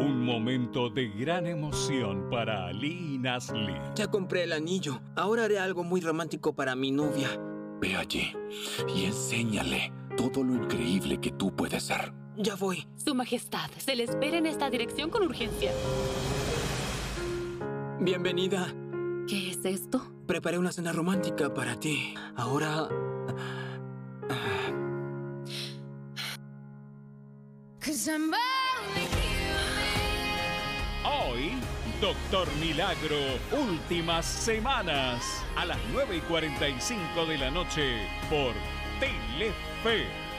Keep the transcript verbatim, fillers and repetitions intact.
Un momento de gran emoción para Ali y Nazli. Ya compré el anillo. Ahora haré algo muy romántico para mi novia. Ve allí y enséñale todo lo increíble que tú puedes ser. Ya voy. Su Majestad, se le espera en esta dirección con urgencia. Bienvenida. ¿Qué es esto? Preparé una cena romántica para ti. Ahora... Hoy, Doctor Milagro, últimas semanas, a las nueve y cuarenta y cinco de la noche, por Telefe.